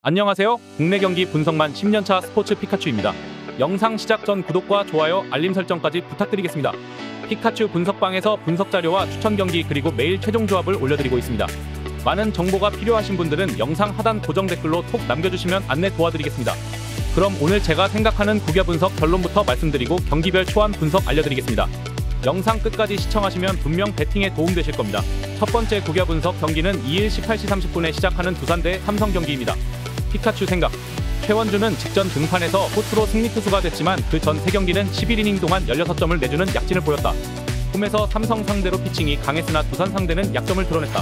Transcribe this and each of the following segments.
안녕하세요. 국내 경기 분석만 10년차 스포츠 피카츄입니다. 영상 시작 전 구독과 좋아요, 알림 설정까지 부탁드리겠습니다. 피카츄 분석방에서 분석 자료와 추천 경기 그리고 매일 최종 조합을 올려드리고 있습니다. 많은 정보가 필요하신 분들은 영상 하단 고정 댓글로 톡 남겨주시면 안내 도와드리겠습니다. 그럼 오늘 제가 생각하는 구겨 분석 결론부터 말씀드리고 경기별 초안 분석 알려드리겠습니다. 영상 끝까지 시청하시면 분명 배팅에 도움되실 겁니다. 첫 번째 구겨 분석 경기는 2일 18시 30분에 시작하는 두산 대 삼성 경기입니다. 피카츄 생각. 최원주는 직전 등판에서 호투로 승리 투수가 됐지만 그 전 3경기는 11이닝 동안 16점을 내주는 약진을 보였다. 홈에서 삼성 상대로 피칭이 강했으나 두산 상대는 약점을 드러냈다.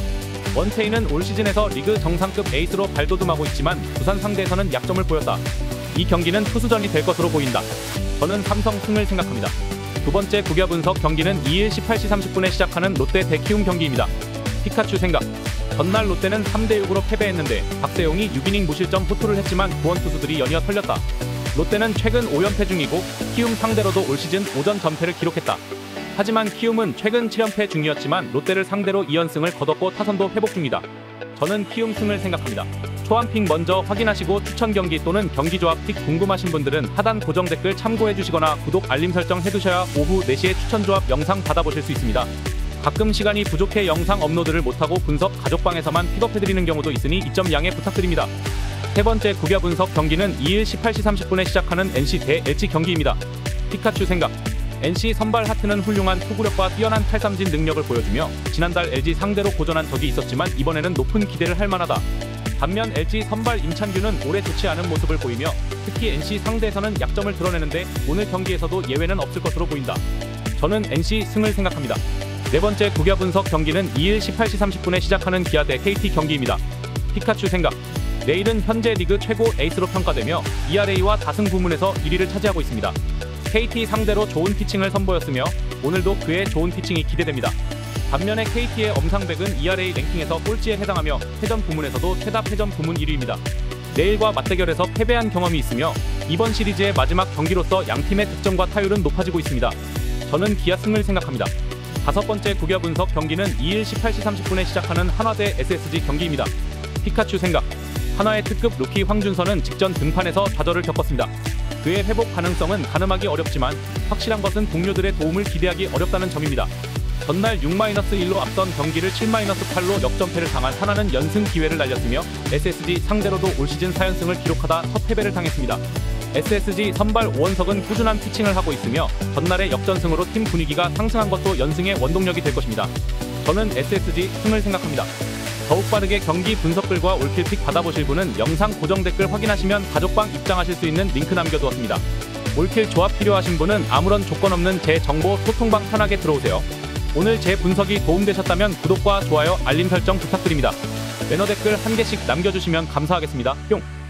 원태인은 올 시즌에서 리그 정상급 에이스로 발돋움하고 있지만 두산 상대에서는 약점을 보였다. 이 경기는 투수전이 될 것으로 보인다. 저는 삼성 승을 생각합니다. 두 번째 구겨 분석 경기는 2일 18시 30분에 시작하는 롯데 대 키움 경기입니다. 피카츄 생각. 전날 롯데는 3대6으로 패배했는데 박세용이 6이닝 무실점 호투를 했지만 구원 투수들이 연이어 털렸다. 롯데는 최근 5연패 중이고 키움 상대로도 올 시즌 오전 전패를 기록했다. 하지만 키움은 최근 7연패 중이었지만 롯데를 상대로 2연승을 거뒀고 타선도 회복 중이다. 저는 키움 승을 생각합니다. 초안픽 먼저 확인하시고 추천 경기 또는 경기 조합 픽 궁금하신 분들은 하단 고정 댓글 참고해주시거나 구독 알림 설정 해두셔야 오후 4시에 추천 조합 영상 받아보실 수 있습니다. 가끔 시간이 부족해 영상 업로드를 못하고 분석 가족방에서만 픽업해드리는 경우도 있으니 이 점 양해 부탁드립니다. 세 번째 구겨 분석 경기는 2일 18시 30분에 시작하는 NC 대 LG 경기입니다. 피카츄 생각. NC 선발 하트는 훌륭한 투구력과 뛰어난 탈삼진 능력을 보여주며 지난달 LG 상대로 고전한 적이 있었지만 이번에는 높은 기대를 할 만하다. 반면 LG 선발 임찬규는 올해 좋지 않은 모습을 보이며 특히 NC 상대에서는 약점을 드러내는데 오늘 경기에서도 예외는 없을 것으로 보인다. 저는 NC 승을 생각합니다. 네 번째 구겨 분석 경기는 2일 18시 30분에 시작하는 기아 대 KT 경기입니다. 피카츄 생각. 내일은 현재 리그 최고 에이스로 평가되며 ERA와 다승 부문에서 1위를 차지하고 있습니다. KT 상대로 좋은 피칭을 선보였으며 오늘도 그의 좋은 피칭이 기대됩니다. 반면에 KT의 엄상백은 ERA 랭킹에서 꼴찌에 해당하며 패전 부문에서도 최다 패전 부문 1위입니다. 내일과 맞대결에서 패배한 경험이 있으며 이번 시리즈의 마지막 경기로서 양팀의 득점과 타율은 높아지고 있습니다. 저는 기아 승을 생각합니다. 다섯 번째 구겨 분석 경기는 2일 18시 30분에 시작하는 한화 대 SSG 경기입니다. 피카츄 생각. 한화의 특급 루키 황준서는 직전 등판에서 좌절을 겪었습니다. 그의 회복 가능성은 가늠하기 어렵지만 확실한 것은 동료들의 도움을 기대하기 어렵다는 점입니다. 전날 6-1로 앞선 경기를 7-8로 역전패를 당한 한화는 연승 기회를 날렸으며 SSG 상대로도 올 시즌 4연승을 기록하다 첫 패배를 당했습니다. SSG 선발 오원석은 꾸준한 피칭을 하고 있으며 전날의 역전승으로 팀 분위기가 상승한 것도 연승의 원동력이 될 것입니다. 저는 SSG 승을 생각합니다. 더욱 빠르게 경기 분석글과 올킬픽 받아보실 분은 영상 고정 댓글 확인하시면 가족방 입장하실 수 있는 링크 남겨두었습니다. 올킬 조합 필요하신 분은 아무런 조건 없는 제 정보 소통방 편하게 들어오세요. 오늘 제 분석이 도움되셨다면 구독과 좋아요, 알림 설정 부탁드립니다. 매너 댓글 1개씩 남겨주시면 감사하겠습니다. 뿅!